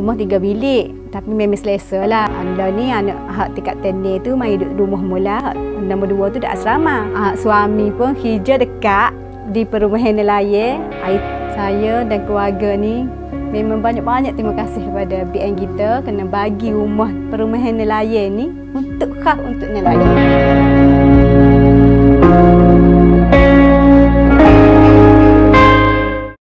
rumah 3 bilik. Tapi memang selesa lah. Anda ni anak hak tingkat tenir tu mai duduk rumah mula. Nombor 2 tu dah asrama. Suami pun hijau dekat di perumahan nelayan. Saya dan keluarga ni memang banyak-banyak terima kasih kepada BN kita kena bagi rumah perumahan nelayan ni khas untuk nelayan.